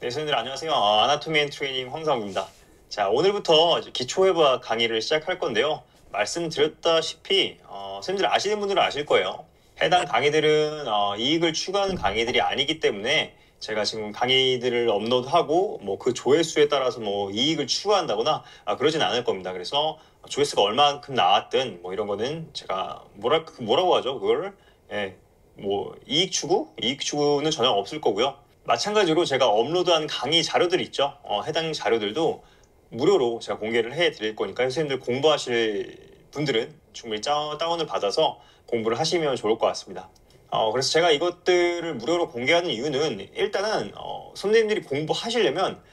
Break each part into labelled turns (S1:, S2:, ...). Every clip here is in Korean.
S1: 네, 선생님들 안녕하세요. 아나토미 앤 트레이닝 황상욱입니다. 자, 오늘부터 기초회화 강의를 시작할 건데요. 말씀드렸다시피 선생님들 아시는 분들은 아실 거예요. 해당 강의들은 이익을 추구하는 강의들이 아니기 때문에 제가 지금 강의들을 업로드하고 뭐 그 조회수에 따라서 뭐 이익을 추구한다거나 그러진 않을 겁니다. 그래서 조회수가 얼마만큼 나왔든 뭐 이런 거는 제가 뭐라고 하죠? 그걸 뭐 이익 추구? 이익 추구는 전혀 없을 거고요. 마찬가지로 제가 업로드한 강의 자료들 있죠. 해당 자료들도 무료로 제가 공개를 해드릴 거니까 선생님들 공부하실 분들은 충분히 다운을 받아서 공부를 하시면 좋을 것 같습니다. 그래서 제가 이것들을 무료로 공개하는 이유는 일단은 선생님들이 공부하시려면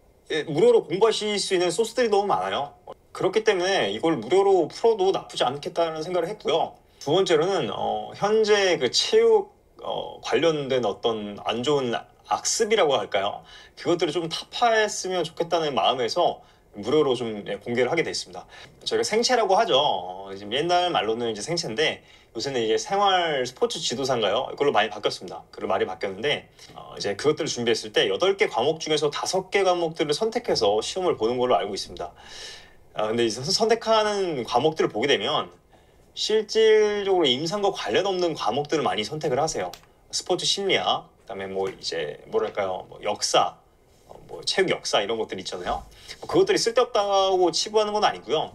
S1: 무료로 공부하실 수 있는 소스들이 너무 많아요. 그렇기 때문에 이걸 무료로 풀어도 나쁘지 않겠다는 생각을 했고요. 두 번째로는 현재 그 체육 관련된 어떤 안 좋은 악습이라고 할까요? 그것들을 좀 타파했으면 좋겠다는 마음에서 무료로 좀 공개를 하게 됐습니다. 저희가 생체라고 하죠. 지금 옛날 말로는 이제 생체인데 요새는 이제 생활 스포츠 지도사인가요? 이걸로 많이 바뀌었습니다. 그 말이 바뀌었는데 이제 그것들을 준비했을 때 8개 과목 중에서 5개 과목들을 선택해서 시험을 보는 걸로 알고 있습니다. 근데 이제 선택하는 과목들을 보게 되면 실질적으로 임상과 관련 없는 과목들을 많이 선택을 하세요. 스포츠 심리학, 그다음에 뭐 이제 뭐랄까요, 뭐 역사, 뭐 체육 역사 이런 것들 있잖아요. 그것들이 쓸데없다고 치부하는 건 아니고요.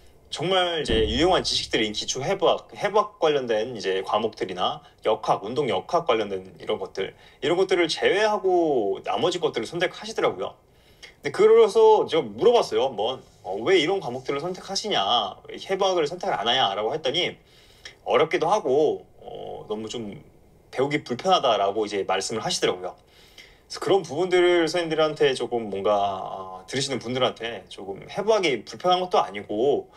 S1: 정말 이제 유용한 지식들인 기초 해부학 관련된 이제 과목들이나 역학, 운동 역학 관련된 이런 것들을 제외하고 나머지 것들을 선택하시더라고요. 근데 그래서 제가 물어봤어요. 한번 왜 이런 과목들을 선택하시냐, 해부학을 선택을 안 하냐라고 했더니 어렵기도 하고 너무 좀 배우기 불편하다라고 이제 말씀을 하시더라고요. 그래서 그런 부분들을 선생님들한테 조금 뭔가 들으시는 분들한테 조금 해부학이 불편한 것도 아니고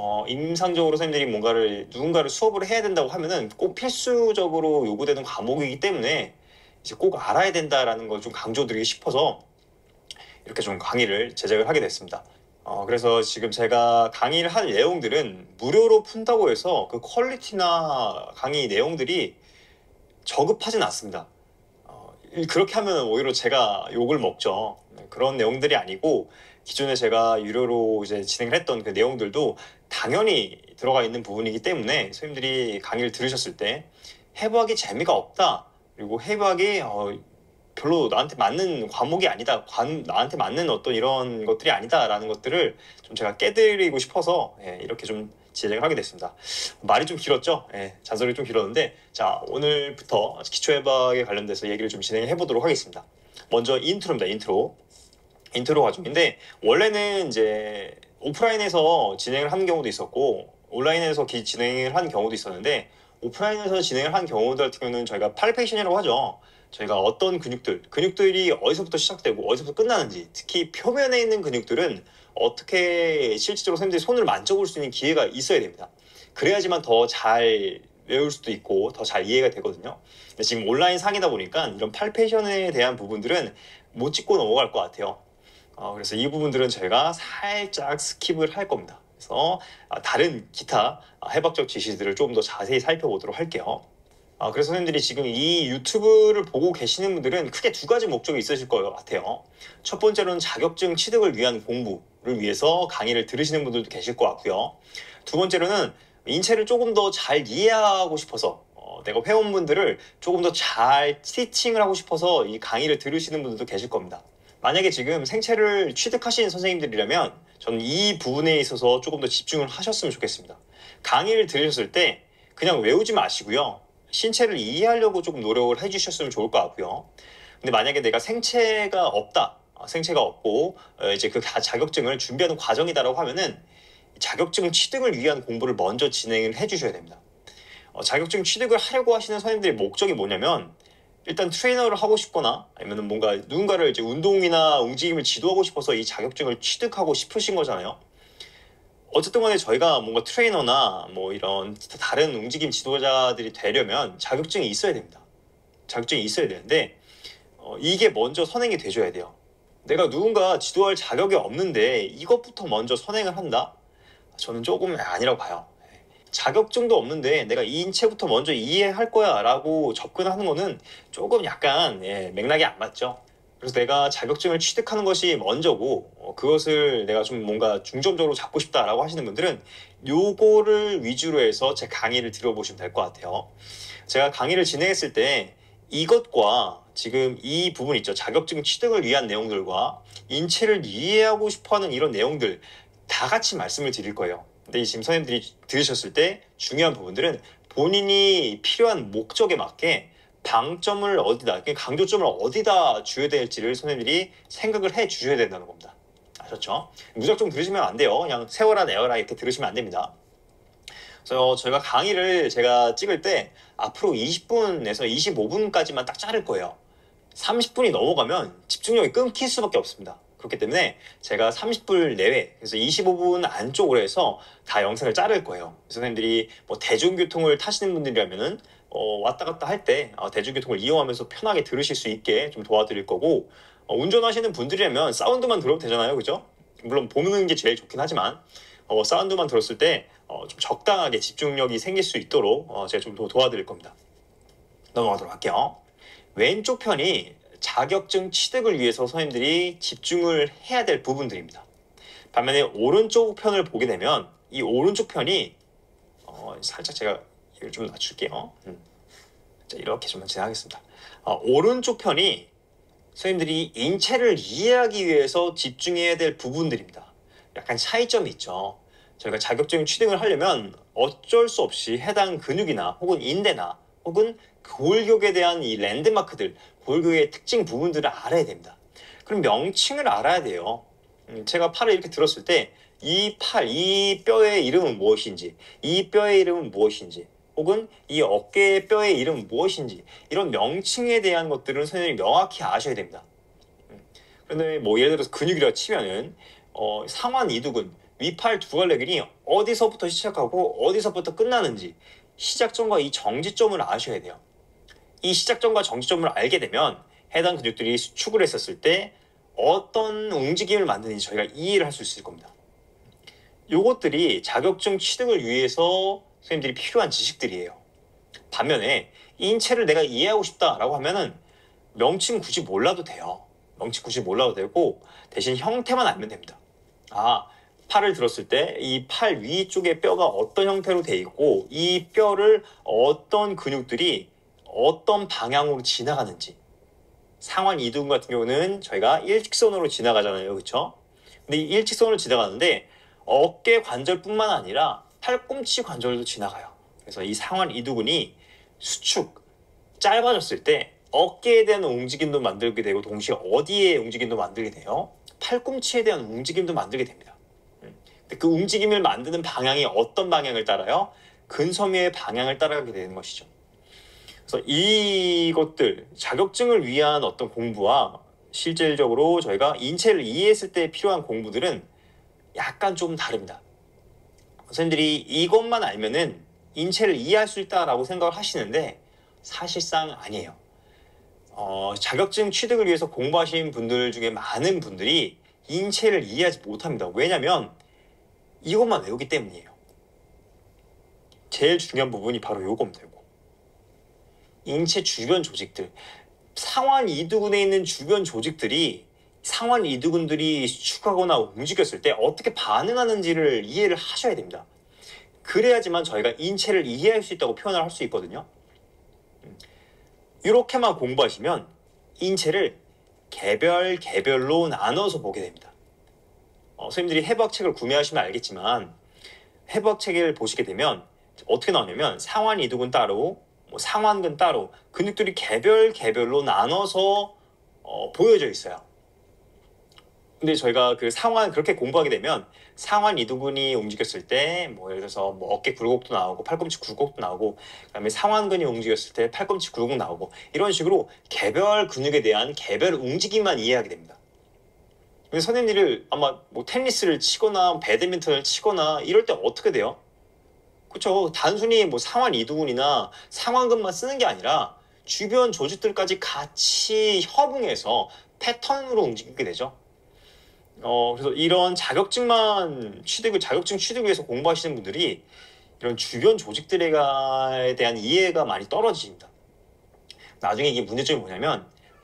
S1: 임상적으로 선생님들이 누군가를 수업을 해야 된다고 하면은 꼭 필수적으로 요구되는 과목이기 때문에 이제 꼭 알아야 된다라는 걸 좀 강조드리고 싶어서 이렇게 좀 강의를 제작을 하게 됐습니다. 그래서 지금 제가 강의를 할 내용들은 무료로 푼다고 해서 그 퀄리티나 강의 내용들이 저급하진 않습니다. 그렇게 하면 오히려 제가 욕을 먹죠. 그런 내용들이 아니고 기존에 제가 유료로 이제 진행을 했던 그 내용들도 당연히 들어가 있는 부분이기 때문에 선생님들이 강의를 들으셨을 때 해부학이 재미가 없다, 그리고 해부학이 별로 나한테 맞는 과목이 아니다, 나한테 맞는 어떤 이런 것들이 아니다라는 것들을 좀 제가 깨드리고 싶어서 이렇게 좀 진행을 하게 됐습니다. 말이 좀 길었죠? 잔소리 좀 길었는데, 자, 오늘부터 기초해박에 관련돼서 얘기를 좀 진행해 보도록 하겠습니다. 먼저 인트로입니다. 인트로 과정인데, 원래는 이제 오프라인에서 진행을 하는 경우도 있었고 온라인에서 진행을 한 경우도 있었는데, 오프라인에서 진행을 한 경우들 같은 경우는 저희가 팔페이션이라고 하죠. 저희가 어떤 근육들이 어디서부터 시작되고 어디서부터 끝나는지, 특히 표면에 있는 근육들은 어떻게 실질적으로 선생님들이 손을 만져볼 수 있는 기회가 있어야 됩니다. 그래야지만 더 잘 외울 수도 있고 더 잘 이해가 되거든요. 근데 지금 온라인 상이다 보니까 이런 팔페이션에 대한 부분들은 못 짚고 넘어갈 것 같아요. 그래서 이 부분들은 제가 살짝 스킵을 할 겁니다. 그래서 다른 기타 해박적 지시들을 조금 더 자세히 살펴보도록 할게요. 그래서 선생님들이 지금 이 유튜브를 보고 계시는 분들은 크게 두 가지 목적이 있으실 것 같아요. 첫 번째로는 자격증 취득을 위한 공부를 위해서 강의를 들으시는 분들도 계실 것 같고요. 두 번째로는 인체를 조금 더 잘 이해하고 싶어서 내가 회원분들을 조금 더 잘 티칭을 하고 싶어서 이 강의를 들으시는 분들도 계실 겁니다. 만약에 지금 생체를 취득하시는 선생님들이라면 저는 이 부분에 있어서 조금 더 집중을 하셨으면 좋겠습니다. 강의를 들으셨을 때 그냥 외우지 마시고요. 신체를 이해하려고 조금 노력을 해주셨으면 좋을 것 같고요. 근데 만약에 내가 생체가 없다, 생체가 없고 이제 그 자격증을 준비하는 과정이다라고 하면은 자격증 취득을 위한 공부를 먼저 진행을 해주셔야 됩니다. 자격증 취득을 하려고 하시는 선생님들의 목적이 뭐냐면 일단 트레이너를 하고 싶거나 아니면 뭔가 누군가를 이제 운동이나 움직임을 지도하고 싶어서 이 자격증을 취득하고 싶으신 거잖아요. 어쨌든 간에 저희가 뭔가 트레이너나 뭐 이런 다른 움직임 지도자들이 되려면 자격증이 있어야 됩니다. 자격증이 있어야 되는데 이게 먼저 선행이 돼줘야 돼요. 내가 누군가 지도할 자격이 없는데 이것부터 먼저 선행을 한다? 저는 조금 아니라고 봐요. 자격증도 없는데 내가 이 인체부터 먼저 이해할 거야 라고 접근하는 거는 조금 약간 맥락이 안 맞죠. 그래서 내가 자격증을 취득하는 것이 먼저고 그것을 내가 좀 뭔가 중점적으로 잡고 싶다라고 하시는 분들은 요거를 위주로 해서 제 강의를 들어보시면 될 것 같아요. 제가 강의를 진행했을 때 이것과 지금 이 부분 있죠. 자격증 취득을 위한 내용들과 인체를 이해하고 싶어하는 이런 내용들 다 같이 말씀을 드릴 거예요. 근데 지금 선생님들이 들으셨을 때 중요한 부분들은 본인이 필요한 목적에 맞게 방점을 어디다, 강조점을 어디다 줘야 될지를 선생님들이 생각을 해 주셔야 된다는 겁니다. 아셨죠? 무작정 들으시면 안 돼요. 그냥 세워라 내어라 이렇게 들으시면 안 됩니다. 그래서 저희가 강의를 제가 찍을 때 앞으로 20분에서 25분까지만 딱 자를 거예요. 30분이 넘어가면 집중력이 끊길 수밖에 없습니다. 그렇기 때문에 제가 30분 내외, 그래서 25분 안쪽으로 해서 다 영상을 자를 거예요. 선생님들이 뭐 대중교통을 타시는 분들이라면은 왔다 갔다 할 때 대중교통을 이용하면서 편하게 들으실 수 있게 좀 도와드릴 거고, 운전하시는 분들이라면 사운드만 들어도 되잖아요. 그죠? 물론 보는 게 제일 좋긴 하지만 사운드만 들었을 때 좀 적당하게 집중력이 생길 수 있도록 제가 좀 더 도와드릴 겁니다. 넘어가도록 할게요. 왼쪽 편이 자격증 취득을 위해서 선생님들이 집중을 해야 될 부분들입니다. 반면에 오른쪽 편을 보게 되면 이 오른쪽 편이 살짝 제가 이걸 좀 낮출게요. 자, 이렇게 좀 진행하겠습니다. 오른쪽 편이 선생님들이 인체를 이해하기 위해서 집중해야 될 부분들입니다. 약간 차이점이 있죠. 저희가 자격증 취득을 하려면 어쩔 수 없이 해당 근육이나 혹은 인대나 혹은 골격에 대한 이 랜드마크들, 골격의 특징 부분들을 알아야 됩니다. 그럼 명칭을 알아야 돼요. 제가 팔을 이렇게 들었을 때 이 팔, 이 뼈의 이름은 무엇인지, 이 뼈의 이름은 무엇인지, 혹은 이 어깨의 뼈의 이름은 무엇인지, 이런 명칭에 대한 것들은 선생님이 명확히 아셔야 됩니다. 그런데 뭐 예를 들어서 근육이라고 치면은 상완 이두근, 위팔 두갈래근이 어디서부터 시작하고 어디서부터 끝나는지 시작점과 이 정지점을 아셔야 돼요. 이 시작점과 정지점을 알게 되면 해당 근육들이 수축을 했었을 때 어떤 움직임을 만드는지 저희가 이해를 할 수 있을 겁니다. 요것들이 자격증 취득을 위해서 선생님들이 필요한 지식들이에요. 반면에 인체를 내가 이해하고 싶다라고 하면은 명칭 굳이 몰라도 돼요. 명칭 굳이 몰라도 되고 대신 형태만 알면 됩니다. 팔을 들었을 때 이 팔 위쪽의 뼈가 어떤 형태로 돼 있고 이 뼈를 어떤 근육들이 어떤 방향으로 지나가는지. 상완 이두근 같은 경우는 저희가 일직선으로 지나가잖아요. 그렇죠? 근데 이 일직선으로 지나가는데 어깨 관절뿐만 아니라 팔꿈치 관절도 지나가요. 그래서 이 상완 이두근이 수축, 짧아졌을 때 어깨에 대한 움직임도 만들게 되고 동시에 어디에 움직임도 만들게 돼요? 팔꿈치에 대한 움직임도 만들게 됩니다. 그 움직임을 만드는 방향이 어떤 방향을 따라요? 근섬유의 방향을 따라가게 되는 것이죠. 그래서 이것들, 자격증을 위한 어떤 공부와 실질적으로 저희가 인체를 이해했을 때 필요한 공부들은 약간 좀 다릅니다. 선생님들이 이것만 알면은 인체를 이해할 수 있다라고 생각을 하시는데 사실상 아니에요. 자격증 취득을 위해서 공부하신 분들 중에 많은 분들이 인체를 이해하지 못합니다. 왜냐면 이것만 외우기 때문이에요. 제일 중요한 부분이 바로 요겁니다. 요거. 인체 주변 조직들, 상완 이두근에 있는 주변 조직들이 상완 이두근들이 수축하거나 움직였을 때 어떻게 반응하는지를 이해를 하셔야 됩니다. 그래야지만 저희가 인체를 이해할 수 있다고 표현을 할 수 있거든요. 이렇게만 공부하시면 인체를 개별로 나눠서 보게 됩니다. 선생님들이 해부학책을 구매하시면 알겠지만 해부학책을 보시게 되면 어떻게 나오냐면 상완 이두근 따로, 상완근 따로 근육들이 개별로 나눠서 보여져 있어요. 근데 저희가 그 상완 그렇게 공부하게 되면 상완 이두근이 움직였을 때 예를 들어서 어깨 굴곡도 나오고 팔꿈치 굴곡도 나오고 그다음에 상완근이 움직였을 때 팔꿈치 굴곡 나오고 이런 식으로 개별 근육에 대한 개별 움직임만 이해하게 됩니다. 근데 선생님들이 아마 테니스를 치거나 배드민턴을 치거나 이럴 때 어떻게 돼요? 그렇죠. 단순히 상완 이두근이나 상완근만 쓰는 게 아니라 주변 조직들까지 같이 협응해서 패턴으로 움직이게 되죠. 그래서 이런 자격증 취득을 위해서 공부하시는 분들이 이런 주변 조직들에 대한 이해가 많이 떨어집니다. 나중에 이게 문제점이 뭐냐면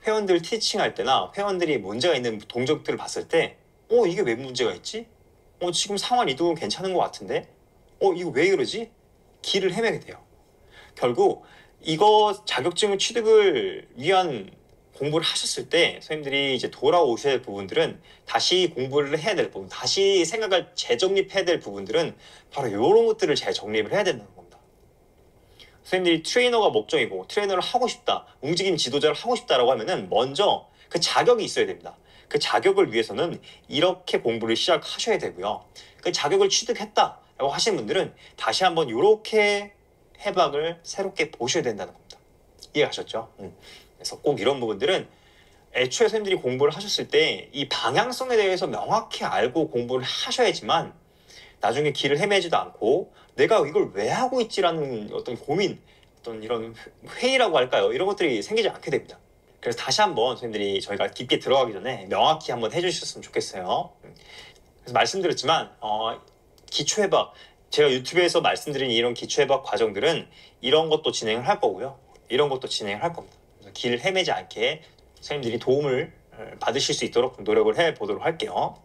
S1: 회원들 티칭할 때나 회원들이 문제가 있는 동작들을 봤을 때 이게 왜 문제가 있지? 지금 상환 이동은 괜찮은 것 같은데 이거 왜 이러지? 길을 헤매게 돼요. 결국 이거 자격증 취득을 위한 공부를 하셨을 때 선생님들이 이제 돌아오셔야 될 부분들은, 다시 공부를 해야 될 부분, 다시 생각을 재정립해야 될 부분들은 바로 이런 것들을 재정립을 해야 된다는 겁니다. 선생님들이 트레이너가 목적이고 트레이너를 하고 싶다, 움직임 지도자를 하고 싶다라고 하면은 먼저 그 자격이 있어야 됩니다. 그 자격을 위해서는 이렇게 공부를 시작하셔야 되고요. 그 자격을 취득했다라고 하시는 분들은 다시 한번 이렇게 해박을 새롭게 보셔야 된다는 겁니다. 이해하셨죠? 그래서 꼭 이런 부분들은 애초에 선생님들이 공부를 하셨을 때 이 방향성에 대해서 명확히 알고 공부를 하셔야지만 나중에 길을 헤매지도 않고 내가 이걸 왜 하고 있지라는 어떤 고민, 어떤 이런 회의라고 할까요? 이런 것들이 생기지 않게 됩니다. 그래서 다시 한번 선생님들이 저희가 깊게 들어가기 전에 명확히 한번 해주셨으면 좋겠어요. 그래서 말씀드렸지만 기초해박, 제가 유튜브에서 말씀드린 이런 기초해박 과정들은 이런 것도 진행을 할 거고요. 이런 것도 진행을 할 겁니다. 그래서 길을 헤매지 않게 선생님들이 도움을 받으실 수 있도록 노력을 해보도록 할게요.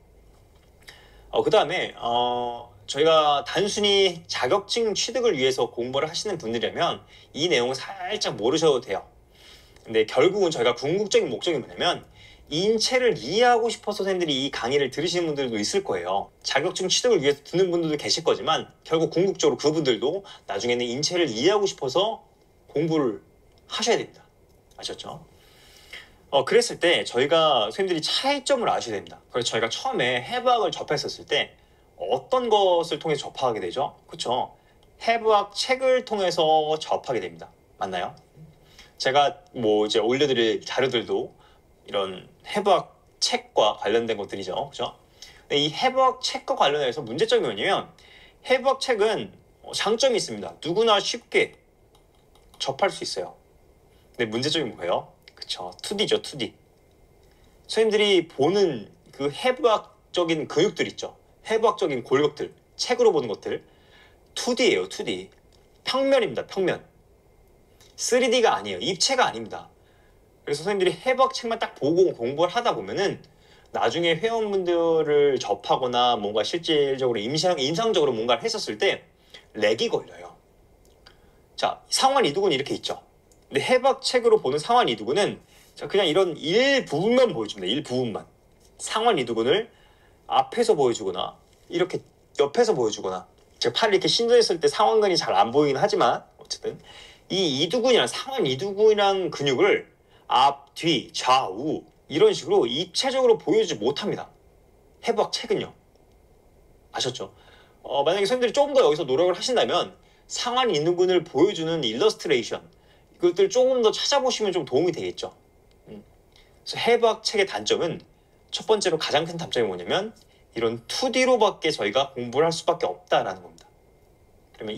S1: 그 다음에 저희가 단순히 자격증 취득을 위해서 공부를 하시는 분들이라면 이 내용을 살짝 모르셔도 돼요. 근데 결국은 저희가 궁극적인 목적이 뭐냐면 인체를 이해하고 싶어서 선생님들이 이 강의를 들으시는 분들도 있을 거예요. 자격증 취득을 위해서 듣는 분들도 계실 거지만 결국 궁극적으로 그분들도 나중에는 인체를 이해하고 싶어서 공부를 하셔야 됩니다. 아셨죠? 그랬을 때 저희가 선생님들이 차이점을 아셔야 됩니다. 그래서 저희가 처음에 해부학을 접했었을 때 어떤 것을 통해서 접하게 되죠? 그렇죠? 해부학 책을 통해서 접하게 됩니다. 맞나요? 제가 이제 올려드릴 자료들도 이런 해부학 책과 관련된 것들이죠. 그죠? 이 해부학 책과 관련해서 문제점이 뭐냐면 해부학 책은 장점이 있습니다. 누구나 쉽게 접할 수 있어요. 근데 문제점이 뭐예요? 그쵸, 2D죠, 2D. 선생님들이 보는 그 해부학적인 근육들 있죠. 해부학적인 골격들, 책으로 보는 것들 2D예요, 2D. 평면입니다, 평면. 3D가 아니에요. 입체가 아닙니다. 그래서 선생님들이 해부학 책만 딱 보고 공부를 하다 보면은 나중에 회원분들을 접하거나 뭔가 실질적으로 임상적으로 뭔가를 했었을 때 렉이 걸려요. 자, 상환 이두근이 이렇게 있죠. 근데 해부학 책으로 보는 상환 이두근은 그냥 이런 일부분만 보여줍니다. 일부분만. 상환 이두근을 앞에서 보여주거나 이렇게 옆에서 보여주거나, 제가 팔을 이렇게 신전했을 때 상완근이 잘 안 보이긴 하지만 어쨌든 이 이두근이랑 상완 이두근이랑 근육을 앞, 뒤, 좌우 이런 식으로 입체적으로 보여주지 못합니다. 해부학 책은요. 아셨죠? 만약에 선생님들이 조금 더 여기서 노력을 하신다면 상완 이두근을 보여주는 일러스트레이션, 이것들 조금 더 찾아보시면 좀 도움이 되겠죠. 그래서 해부학 책의 단점은 첫 번째로 가장 큰 단점이 뭐냐면 이런 2D로밖에 저희가 공부를 할 수밖에 없다라는 겁니다. 그러면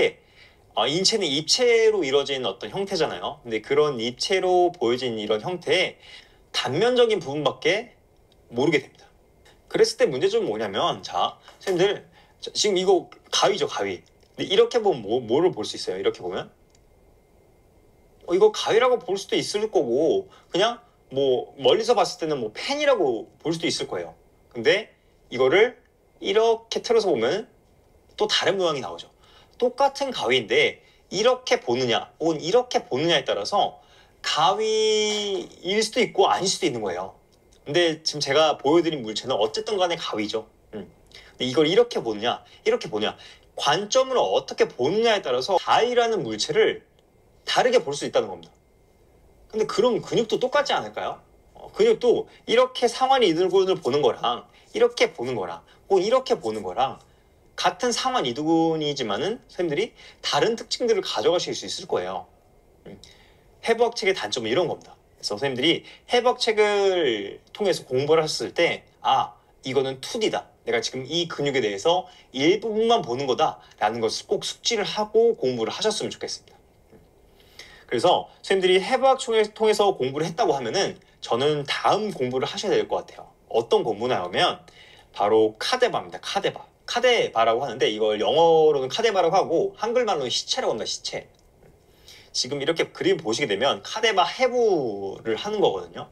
S1: 인체는 입체로 이루어진 어떤 형태잖아요. 근데 그런 입체로 보여진 이런 형태의 단면적인 부분밖에 모르게 됩니다. 그랬을 때 문제점은 뭐냐면, 자, 선생님들 지금 이거 가위죠, 가위. 근데 이렇게 보면 뭐를 볼 수 있어요? 이렇게 보면 이거 가위라고 볼 수도 있을 거고, 그냥 멀리서 봤을 때는 펜이라고 볼 수도 있을 거예요. 근데 이거를 이렇게 틀어서 보면 또 다른 모양이 나오죠. 똑같은 가위인데 이렇게 보느냐 혹은 이렇게 보느냐에 따라서 가위일 수도 있고 아닐 수도 있는 거예요. 근데 지금 제가 보여드린 물체는 어쨌든 간에 가위죠. 근데 이걸 이렇게 보느냐 이렇게 보느냐, 관점을 어떻게 보느냐에 따라서 가위라는 물체를 다르게 볼 수 있다는 겁니다. 근데 그럼 근육도 똑같지 않을까요? 근육도 이렇게 상완 이두근을 보는 거랑 이렇게 보는 거랑 혹은 이렇게 보는 거랑 같은 상완 이두근이지만은 선생님들이 다른 특징들을 가져가실 수 있을 거예요. 해부학 책의 단점은 이런 겁니다. 그래서 선생님들이 해부학 책을 통해서 공부를 했을 때 이거는 2D다. 내가 지금 이 근육에 대해서 일부분만 보는 거다라는 것을 꼭 숙지를 하고 공부를 하셨으면 좋겠습니다. 그래서 선생님들이 해부학 통해서 공부를 했다고 하면은 저는 다음 공부를 하셔야 될 것 같아요. 어떤 공부냐 하면 바로 카데바입니다. 카데바. 카데바라고 하는데 이걸 영어로는 카데바라고 하고 한글말로는 시체라고 합니다. 시체. 지금 이렇게 그림 보시게 되면 카데바 해부를 하는 거거든요.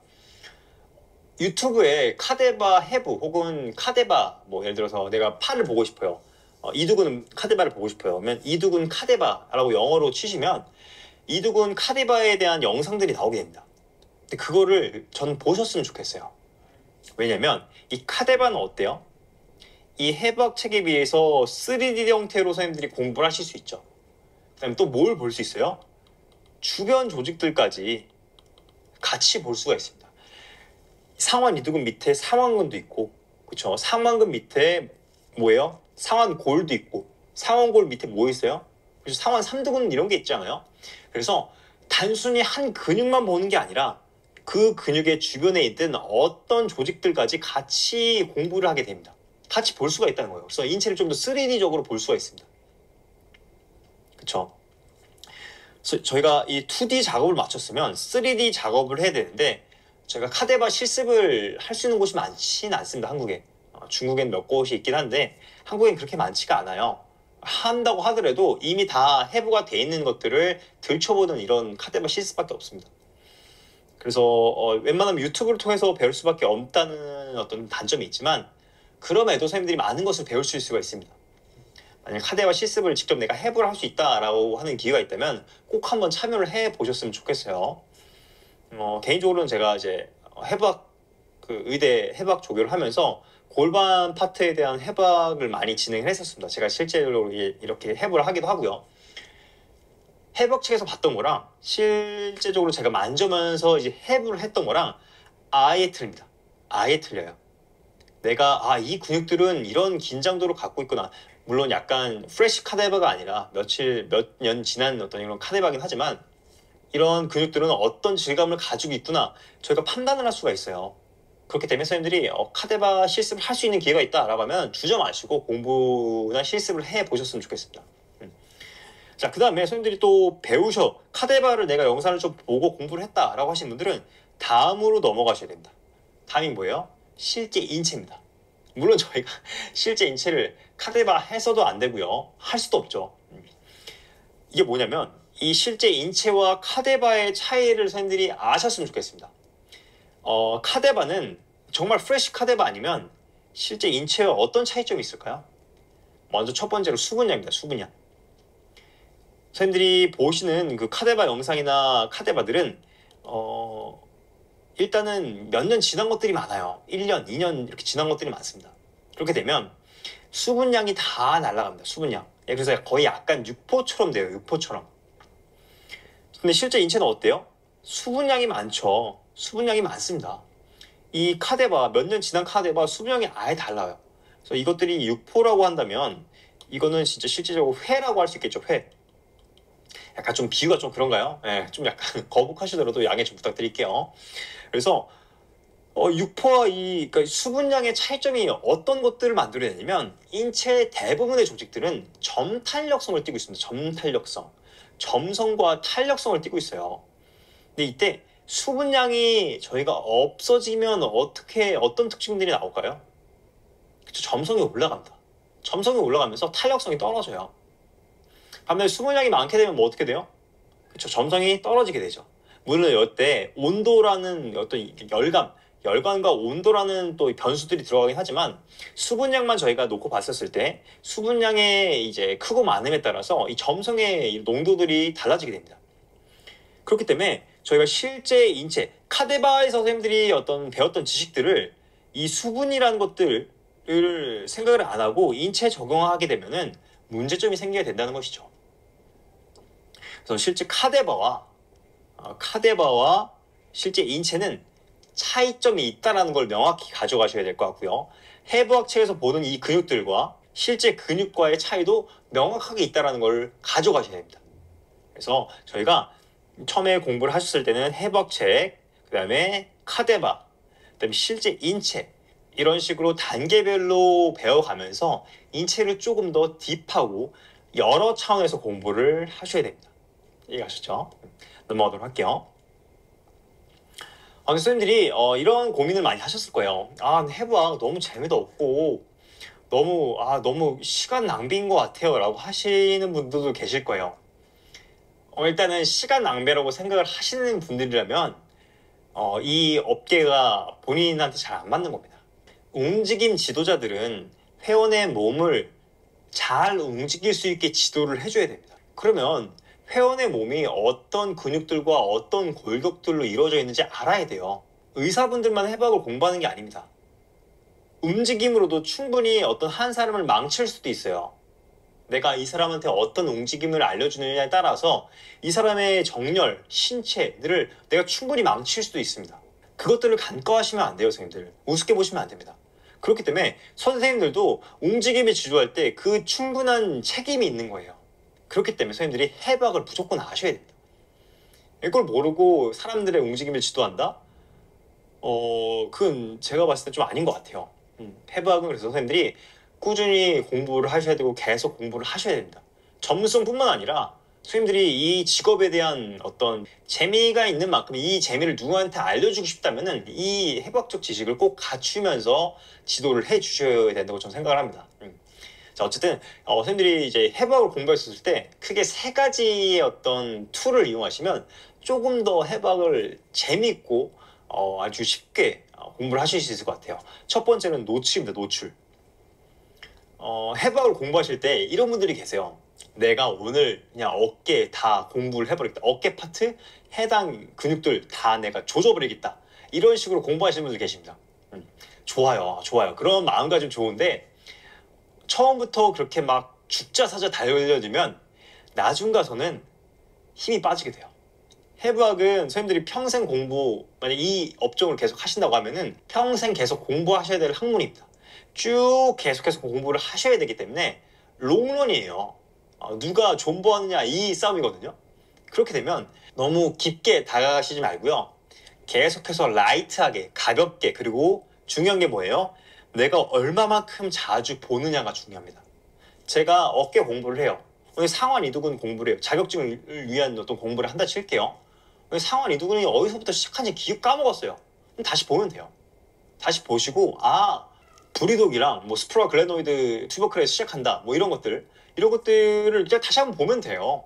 S1: 유튜브에 카데바 해부 혹은 카데바, 뭐 예를 들어서 내가 파를 보고 싶어요. 이두근 카데바를 보고 싶어요. 그러면 이두근 카데바라고 영어로 치시면 이두근 카데바에 대한 영상들이 나오게 됩니다. 근데 그거를 전 보셨으면 좋겠어요. 왜냐면 이 카데바는 어때요? 이 해부학 책에 비해서 3D 형태로 선생님들이 공부를 하실 수 있죠. 그다음에 또 뭘 볼 수 있어요? 주변 조직들까지 같이 볼 수가 있습니다. 상완 이두근 밑에 상완근도 있고, 그렇죠? 상완근 밑에 뭐예요? 상완골도 있고, 상완골 밑에 뭐 있어요? 그래서 상완 삼두근 이런 게 있잖아요. 그래서 단순히 한 근육만 보는 게 아니라 그 근육의 주변에 있는 어떤 조직들까지 같이 공부를 하게 됩니다. 같이 볼 수가 있다는 거예요. 그래서 인체를 좀 더 3D적으로 볼 수가 있습니다. 그렇죠? 그래서 저희가 이 2D 작업을 마쳤으면 3D 작업을 해야 되는데 저희가 카데바 실습을 할 수 있는 곳이 많지는 않습니다. 한국에. 중국엔 몇 곳이 있긴 한데 한국엔 그렇게 많지가 않아요. 한다고 하더라도 이미 다 해부가 돼 있는 것들을 들춰보는 이런 카데바 실습밖에 없습니다. 그래서 웬만하면 유튜브를 통해서 배울 수밖에 없다는 어떤 단점이 있지만 그럼에도 선생님들이 많은 것을 배울 수가 있습니다. 만약 카데바 실습을 직접 내가 해부를 할 수 있다라고 하는 기회가 있다면 꼭 한번 참여를 해 보셨으면 좋겠어요. 개인적으로는 제가 이제 해부학 의대 해부학 조교를 하면서 골반 파트에 대한 해부학을 많이 진행을 했었습니다. 제가 실제로 이렇게 해부를 하기도 하고요. 해부학 책에서 봤던 거랑 실제적으로 제가 만져면서 이제 해부를 했던 거랑 아예 틀립니다. 아예 틀려요. 내가 이 근육들은 이런 긴장도를 갖고 있구나. 물론 약간 프레시 카데바가 아니라 몇 년 지난 어떤 이런 카데바긴 하지만 이런 근육들은 어떤 질감을 가지고 있구나 저희가 판단을 할 수가 있어요. 그렇기 때문에 선생님들이 카데바 실습을 할 수 있는 기회가 있다라고 하면 주저 마시고 공부나 실습을 해 보셨으면 좋겠습니다. 자, 그 다음에 선생님들이 또 카데바를 내가 영상을 좀 보고 공부를 했다라고 하시는 분들은 다음으로 넘어가셔야 됩니다. 다음이 뭐예요? 실제 인체입니다. 물론 저희가 실제 인체를 카데바 해서도 안 되고요. 할 수도 없죠. 이게 뭐냐면 이 실제 인체와 카데바의 차이를 선생님들이 아셨으면 좋겠습니다. 카데바는 정말 프레시 카데바 아니면 실제 인체와 어떤 차이점이 있을까요? 먼저 첫 번째로 수분량입니다. 수분량. 선생님들이 보시는 그 카데바 영상이나 카데바들은 일단은 몇 년 지난 것들이 많아요. 1년, 2년 이렇게 지난 것들이 많습니다. 그렇게 되면 수분량이 다 날아갑니다. 수분량. 그래서 거의 약간 육포처럼 돼요. 육포처럼. 근데 실제 인체는 어때요? 수분량이 많죠. 수분량이 많습니다. 이 카데바, 몇 년 지난 카데바 수분량이 아예 달라요. 그래서 이것들이 육포라고 한다면 이거는 진짜 실제적으로 회라고 할 수 있겠죠. 회. 약간 좀 비유가 좀 그런가요? 네, 좀 약간 거북하시더라도 양해 좀 부탁드릴게요. 그래서 육포와 그러니까 수분량의 차이점이 어떤 것들을 만들어내냐면 인체 대부분의 조직들은 점탄력성을 띠고 있습니다. 점탄력성. 점성과 탄력성을 띠고 있어요. 근데 이때 수분량이 저희가 없어지면 어떤 특징들이 나올까요? 그쵸, 점성이 올라갑니다. 점성이 올라가면서 탄력성이 떨어져요. 반면에 수분량이 많게 되면 뭐 어떻게 돼요? 그쵸, 점성이 떨어지게 되죠. 물론 이때 온도라는 어떤 열감과 온도라는 또 변수들이 들어가긴 하지만 수분량만 저희가 놓고 봤었을 때 수분량의 이제 크고 많음에 따라서 이 점성의 농도들이 달라지게 됩니다. 그렇기 때문에 저희가 실제 인체 카데바에서 선생님들이 배웠던 지식들을 이 수분이라는 것들을 생각을 안 하고 인체에 적용하게 되면은 문제점이 생기게 된다는 것이죠. 그래서 실제 카데바와 실제 인체는 차이점이 있다는 걸 명확히 가져가셔야 될 것 같고요. 해부학 책에서 보는 이 근육들과 실제 근육과의 차이도 명확하게 있다는 걸 가져가셔야 됩니다. 그래서 저희가 처음에 공부를 하셨을 때는 해부학 책, 그 다음에 카데바, 그 다음에 실제 인체 이런 식으로 단계별로 배워가면서 인체를 조금 더 딥하고 여러 차원에서 공부를 하셔야 됩니다. 이해가셨죠? 넘어가도록 할게요. 선생님들이 이런 고민을 많이 하셨을 거예요. 해부학 너무 재미도 없고 너무 시간 낭비인 것 같아요 라고 하시는 분들도 계실 거예요. 일단은 시간 낭비라고 생각을 하시는 분들이라면 이 업계가 본인한테 잘 안 맞는 겁니다. 움직임 지도자들은 회원의 몸을 잘 움직일 수 있게 지도를 해줘야 됩니다. 그러면 회원의 몸이 어떤 근육들과 어떤 골격들로 이루어져 있는지 알아야 돼요. 의사분들만 해박을 공부하는 게 아닙니다. 움직임으로도 충분히 어떤 한 사람을 망칠 수도 있어요. 내가 이 사람한테 어떤 움직임을 알려주느냐에 따라서 이 사람의 정렬, 신체들을 내가 충분히 망칠 수도 있습니다. 그것들을 간과하시면 안 돼요, 선생님들. 우습게 보시면 안 됩니다. 그렇기 때문에 선생님들도 움직임을 지도할 때 그 충분한 책임이 있는 거예요. 그렇기 때문에 선생님들이 해박을 무조건 아셔야 됩니다. 이걸 모르고 사람들의 움직임을 지도한다? 그건 제가 봤을 때 좀 아닌 것 같아요. 해박은 그래서 선생님들이 꾸준히 공부를 하셔야 되고 계속 공부를 하셔야 됩니다. 전문성뿐만 아니라 선생님들이 이 직업에 대한 어떤 재미가 있는 만큼 이 재미를 누구한테 알려주고 싶다면은 이 해박적 지식을 꼭 갖추면서 지도를 해 주셔야 된다고 저는 생각을 합니다. 자, 어쨌든 선생님들이 이제 해박을 공부했을 때 크게 세 가지의 어떤 툴을 이용하시면 조금 더 해박을 재밌고 아주 쉽게 공부를 하실 수 있을 것 같아요. 첫 번째는 노출입니다. 노출. 해박을 공부하실 때 이런 분들이 계세요. 내가 오늘 그냥 어깨 다 공부를 해버리겠다. 어깨 파트 해당 근육들 다 내가 조져버리겠다. 이런 식으로 공부하시는 분들 계십니다. 좋아요. 좋아요. 그런 마음가짐 좋은데 처음부터 그렇게 막 죽자사자 달려들면 나중 가서는 힘이 빠지게 돼요. 해부학은 선생님들이 평생 공부, 만약 이 업종을 계속 하신다고 하면은 평생 계속 공부하셔야 될 학문입니다. 쭉 계속해서 공부를 하셔야 되기 때문에 롱런이에요. 누가 존버하느냐 이 싸움이거든요. 그렇게 되면 너무 깊게 다가가시지 말고요. 계속해서 라이트하게, 가볍게, 그리고 중요한 게 뭐예요? 내가 얼마만큼 자주 보느냐가 중요합니다. 제가 어깨 공부를 해요. 오늘 상완 이두근 공부를 해요. 자격증을 위한 어떤 공부를 한다 칠게요. 오늘 상완 이두근이 어디서부터 시작한지 기억 까먹었어요. 그럼 다시 보면 돼요. 다시 보시고 브리독이랑 뭐 스프라 글레노이드 튜버클에서 시작한다 뭐 이런 것들을 이제 다시 한번 보면 돼요.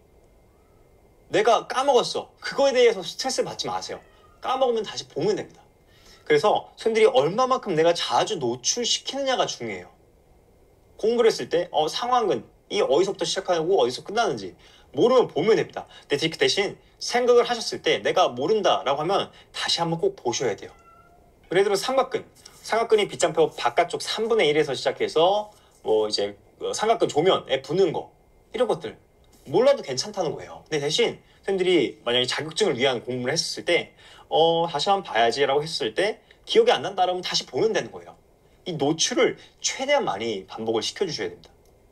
S1: 내가 까먹었어. 그거에 대해서 스트레스 받지 마세요. 까먹으면 다시 보면 됩니다. 그래서 선생님들이 얼마만큼 내가 자주 노출시키느냐가 중요해요. 공부를 했을 때 상완근 이 어디서부터 시작하고 어디서 끝나는지 모르면 보면 됩니다. 근데 그 대신 생각을 하셨을 때 내가 모른다라고 하면 다시 한번 꼭 보셔야 돼요. 예를 들어 삼각근이 빗장표 바깥쪽 3분의 1에서 시작해서 뭐 이제 삼각근 조면에 붙는 거 이런 것들 몰라도 괜찮다는 거예요. 근데 대신 선생님들이 만약에 자격증을 위한 공부를 했었을 때 다시 한번 봐야지라고 했을 때 기억이 안 난다 그러면 다시 보면 되는 거예요. 이 노출을 최대한 많이 반복을 시켜주셔야 됩니다.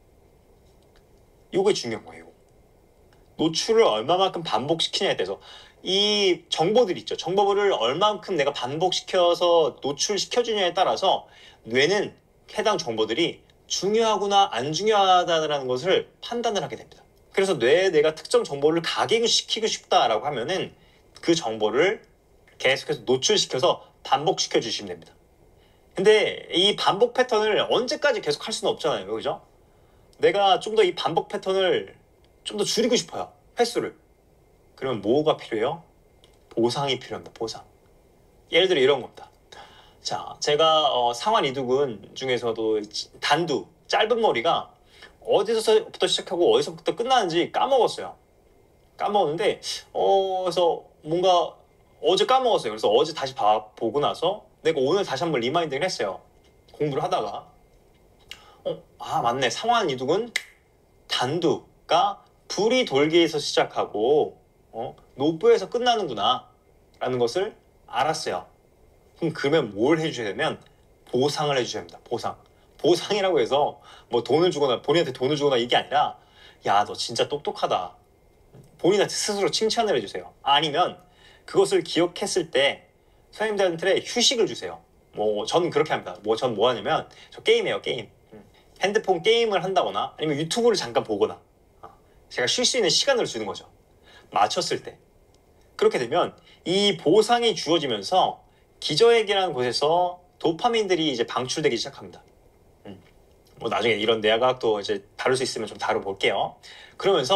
S1: 이게 중요한 거예요. 노출을 얼마만큼 반복시키냐에 대해서 이 정보들 있죠. 정보를 얼마만큼 내가 반복시켜서 노출시켜주냐에 따라서 뇌는 해당 정보들이 중요하구나 안 중요하다는 것을 판단을 하게 됩니다. 그래서 뇌에 내가 특정 정보를 각인시키고 싶다라고 하면은 그 정보를 계속해서 노출시켜서 반복시켜 주시면 됩니다. 근데 이 반복 패턴을 언제까지 계속 할 수는 없잖아요. 그죠? 내가 좀 더 이 반복 패턴을 좀 더 줄이고 싶어요. 횟수를. 그러면 뭐가 필요해요? 보상이 필요합니다. 보상. 예를 들어 이런 겁니다. 자, 제가 상완 이두근 중에서도 단두, 짧은 머리가 어디서부터 시작하고 어디서부터 끝나는지 까먹었어요. 까먹었는데 그래서 뭔가 어제 까먹었어요. 그래서 어제 다시 보고 나서 내가 오늘 다시 한번 리마인딩을 했어요. 공부를 하다가 맞네. 상완 이두근 단두가 불이 돌기에서 시작하고 노부에서 끝나는구나 라는 것을 알았어요. 그러면 뭘 해주셔야 되면 보상을 해주셔야 합니다. 보상이라고 해서 뭐 돈을 주거나 본인한테 돈을 주거나 이게 아니라 야, 너 진짜 똑똑하다. 본인한테 스스로 칭찬을 해주세요. 아니면 그것을 기억했을 때 선생님들한테 휴식을 주세요. 뭐 저는 그렇게 합니다. 전 뭐 하냐면 저 게임해요. 게임. 핸드폰 게임을 한다거나 아니면 유튜브를 잠깐 보거나 제가 쉴 수 있는 시간을 주는 거죠. 맞췄을 때. 그렇게 되면 이 보상이 주어지면서 기저핵이라는 곳에서 도파민들이 이제 방출되기 시작합니다. 뭐 나중에 이런 뇌과학도 이제 다룰 수 있으면 좀 다뤄볼게요. 그러면서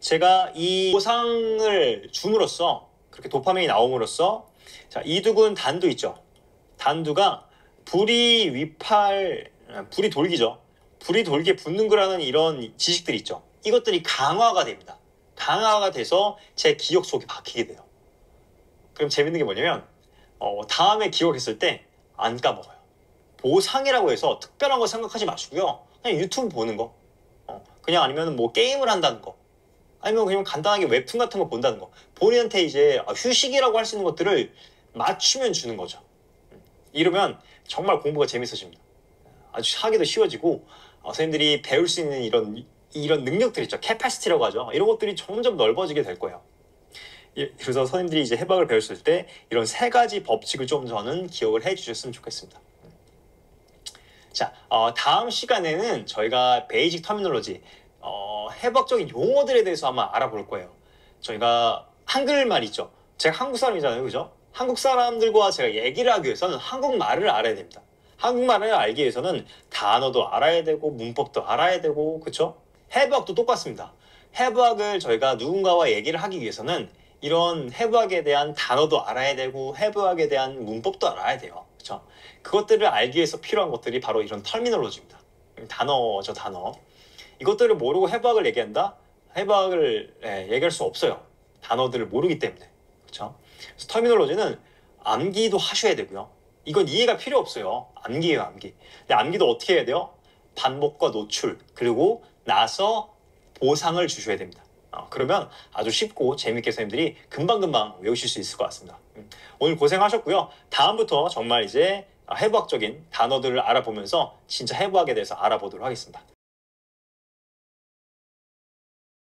S1: 제가 이 보상을 줌으로써 그렇게 도파민이 나옴으로써 자, 이두근 단두 있죠. 단두가 불이 돌기죠. 불이 돌게 붙는 거라는 이런 지식들이 있죠. 이것들이 강화가 됩니다. 강화가 돼서 제 기억 속에 박히게 돼요. 그럼 재밌는 게 뭐냐면 다음에 기억했을 때 안 까먹어요. 보상이라고 해서 특별한 거 생각하지 마시고요. 그냥 유튜브 보는 거, 그냥 아니면 뭐 게임을 한다는 거, 아니면 그냥 간단하게 웹툰 같은 거 본다는 거, 본인한테 이제 휴식이라고 할 수 있는 것들을 맞추면 주는 거죠. 이러면 정말 공부가 재밌어집니다. 아주 하기도 쉬워지고 선생님들이 배울 수 있는 이런 능력들 있죠. 캐파시티라고 하죠. 이런 것들이 점점 넓어지게 될 거예요. 그래서 선생님들이 이제 해박을 배웠을 때 이런 세 가지 법칙을 좀 저는 기억을 해 주셨으면 좋겠습니다. 자, 다음 시간에는 저희가 베이직 터미널로지, 해박적인 용어들에 대해서 한번 알아볼 거예요. 저희가 한글말 있죠. 제가 한국 사람이잖아요. 그죠? 한국 사람들과 제가 얘기를 하기 위해서는 한국말을 알아야 됩니다. 한국말을 알기 위해서는 단어도 알아야 되고 문법도 알아야 되고, 그쵸? 해부학도 똑같습니다. 해부학을 저희가 누군가와 얘기를 하기 위해서는 이런 해부학에 대한 단어도 알아야 되고 해부학에 대한 문법도 알아야 돼요. 그쵸? 그것들을 알기 위해서 필요한 것들이 바로 이런 터미널로지입니다. 단어죠, 단어. 이것들을 모르고 해부학을 얘기한다? 해부학을 얘기할 수 없어요. 단어들을 모르기 때문에. 그쵸? 그래서 터미널로지는 암기도 하셔야 되고요. 이건 이해가 필요 없어요. 암기예요, 암기. 근데 암기도 어떻게 해야 돼요? 반복과 노출, 그리고 나서 보상을 주셔야 됩니다. 그러면 아주 쉽고 재밌게 선생님들이 금방금방 외우실 수 있을 것 같습니다. 오늘 고생하셨고요. 다음부터 정말 이제 해부학적인 단어들을 알아보면서 진짜 해부학에 대해서 알아보도록 하겠습니다.